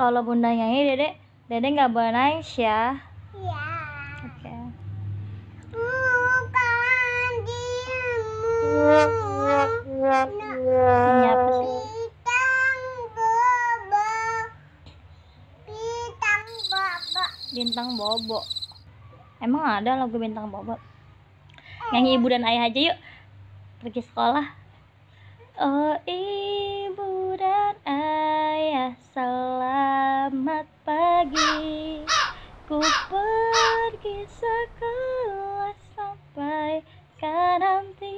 Kalau bunda nyanyi, Dede nggak boleh nangis ya. Iya. Oke. Bukan dirimu. Ini apa sih? Bintang Bobo. Emang ada lagu Bintang Bobo? Nyanyi ibu dan ayah aja yuk. Pergi sekolah. Oh ibu dan ayah, selamat pagi. Ku pergi sekolah sampai kan nanti.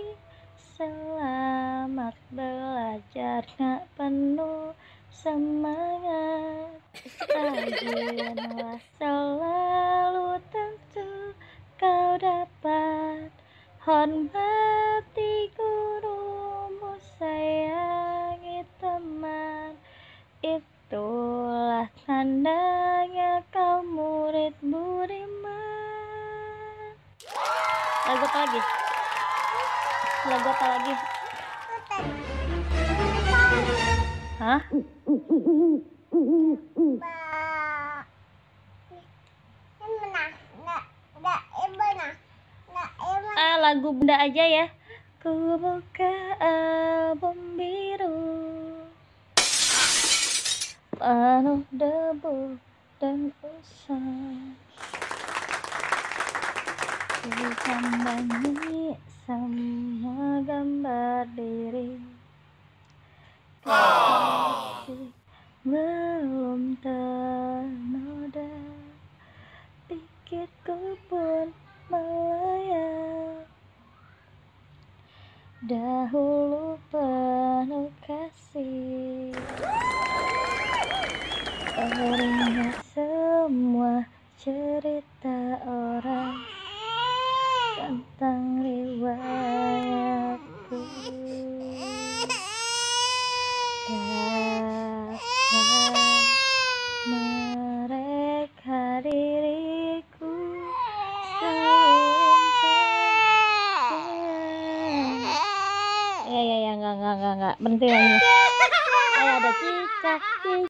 Selamat belajar, nak penuh semangat. Rajinlah selalu, tentu kau dapat. Hormati gurumu, sayangi teman. Itulah tandanya kau murid budiman. Lagu apa lagi? Lagu apa lagi? Hah? Lagu bunda aja ya. Ku buka album biru penuh debu dan usang. Ku tambangi semua gambar diri. Kasih belum ternoda, pikirku pun melayang. Dahulu penuh kasih, teringat semua cerita orang tentang riwayatku. Dapat mereka diriku selalu. Ya, enggak. Berhenti lagi. Ada cicak.